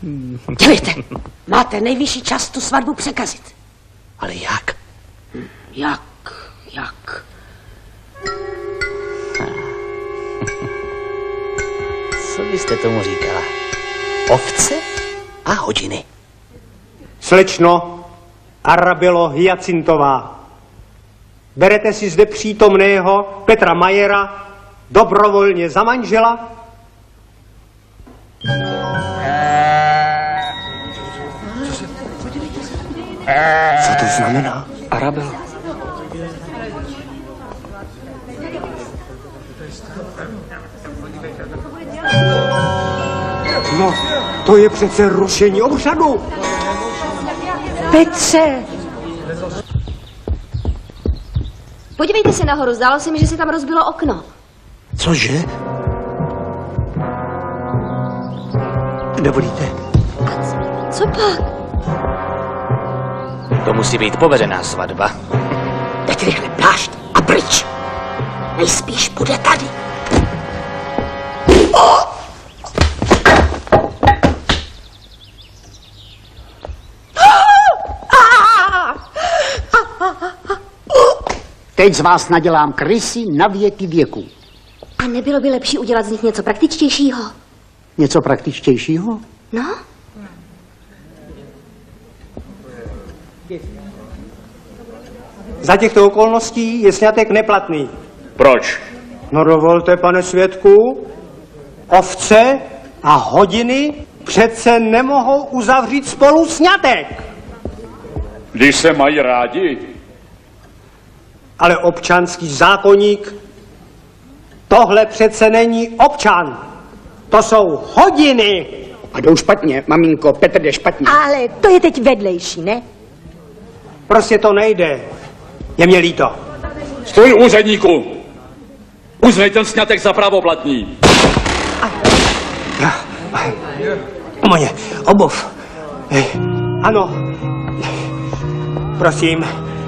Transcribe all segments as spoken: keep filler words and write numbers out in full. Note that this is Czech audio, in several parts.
Dělejte, máte nejvyšší čas tu svatbu překazit. Ale jak? Jak, jak? Co byste tomu říkala? Ovce a hodiny. Slečno Arabelo Hyacintová, berete si zde přítomného Petra Majera dobrovolně za manžela? Co to znamená? Arabelo. No, to je přece rušení obřadu. Petře! Podívejte se nahoru, zdálo se mi, že se tam rozbilo okno. Cože? Dovolíte? Co pak? To musí být povedená svatba. Teď rychle plášť a pryč. Nejspíš bude tady. Teď z vás nadělám krysy na věky věků. A nebylo by lepší udělat z nich něco praktičtějšího? Něco praktičtějšího? No? Za těchto okolností je sňatek neplatný. Proč? No dovolte, pane svědku, ovce a hodiny přece nemohou uzavřít spolu sňatek. Když se mají rádi. Ale občanský zákoník, tohle přece není občan. To jsou hodiny. A jdou špatně, maminko, Petr jde špatně. Ale to je teď vedlejší, ne? Prostě to nejde. Je mě líto. Stůj, úředníku! Uznej ten sňatek za právoplatný. Moje obuv. Ano. Prosím.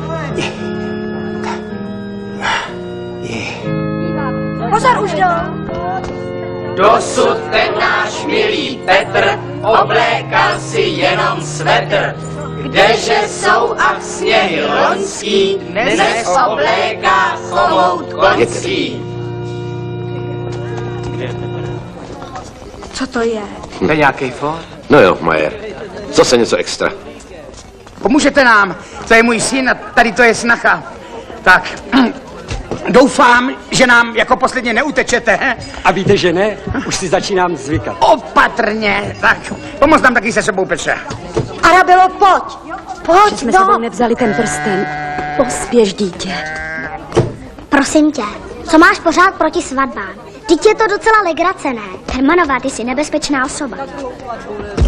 Pozor, už jdou. Dosud ten náš milý Petr oblékal si jenom svetr. Kdeže jsou ach sněhy loňský, dnes obléká chomout koňský. Co to je? To je nějaký for? No jo, Majer. Zase něco extra. Pomůžete nám, to je můj syn a tady to je snacha. Tak, doufám, že nám jako posledně neutečete. He? A víte, že ne? Už si začínám zvykat. Opatrně, tak pomoz nám taky se sebou, Petře. Arabelo, pojď! Pojď, Že jsme no! sebou nevzali ten prsten. Pospěš, dítě. Prosím tě, co máš pořád proti svatbám? Vždyť je to docela legrace, ne? Hermanová, ty jsi nebezpečná osoba.